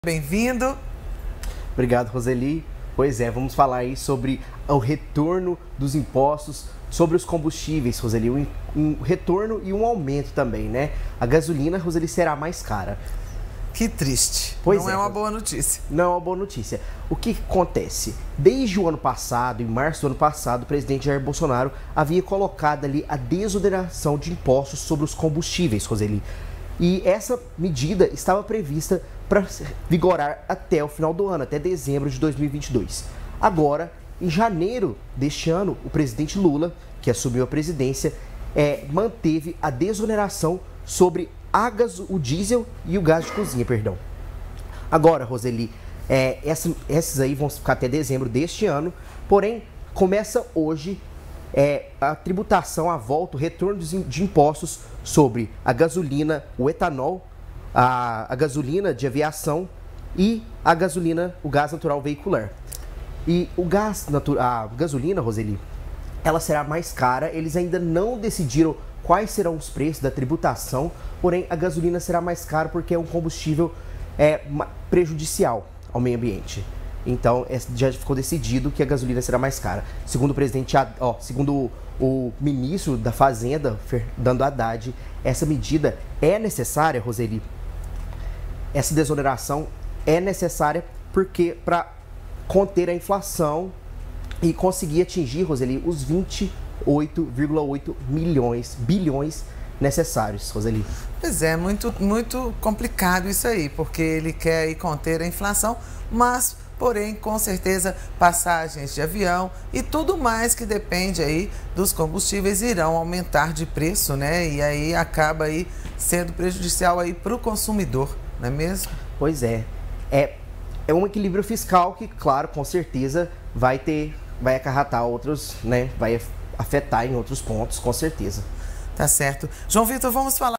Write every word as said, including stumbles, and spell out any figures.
Bem-vindo. Obrigado, Roseli. Pois é, vamos falar aí sobre o retorno dos impostos sobre os combustíveis, Roseli. Um, um retorno e um aumento também, né? A gasolina, Roseli, será mais cara. Que triste. Pois Não é, é uma boa notícia. Não é uma boa notícia. O que acontece? Desde o ano passado, em março do ano passado, o presidente Jair Bolsonaro havia colocado ali a desoneração de impostos sobre os combustíveis, Roseli. E essa medida estava prevista para vigorar até o final do ano, até dezembro de dois mil e vinte e dois. Agora, em janeiro deste ano, o presidente Lula, que assumiu a presidência, é, manteve a desoneração sobre a gas, o diesel e o gás de cozinha, perdão. Agora, Roseli, é, essa, esses aí vão ficar até dezembro deste ano, porém, começa hoje é, a tributação, a volta, o retorno de impostos sobre a gasolina, o etanol, a, a gasolina de aviação e a gasolina, o gás natural veicular. E o gás natural, a gasolina, Roseli, ela será mais cara. Eles ainda não decidiram quais serão os preços da tributação, porém a gasolina será mais cara porque é um combustível é, prejudicial ao meio ambiente. Então já ficou decidido que a gasolina será mais cara. Segundo o presidente, ó, segundo o ministro da Fazenda, Fernando Haddad, essa medida é necessária, Roseli. Essa desoneração é necessária porque para conter a inflação e conseguir atingir, Roseli, os vinte e oito vírgula oito milhões, bilhões necessários, Roseli. Pois é, muito, muito complicado isso aí, porque ele quer aí conter a inflação, mas, porém, com certeza, passagens de avião e tudo mais que depende aí dos combustíveis irão aumentar de preço, né? E aí acaba aí sendo prejudicial aí para o consumidor, não é mesmo? Pois é. É, é um equilíbrio fiscal que, claro, com certeza vai ter, vai acarretar outros, né? Vai afetar em outros pontos, com certeza. Tá certo. João Vitor, vamos falar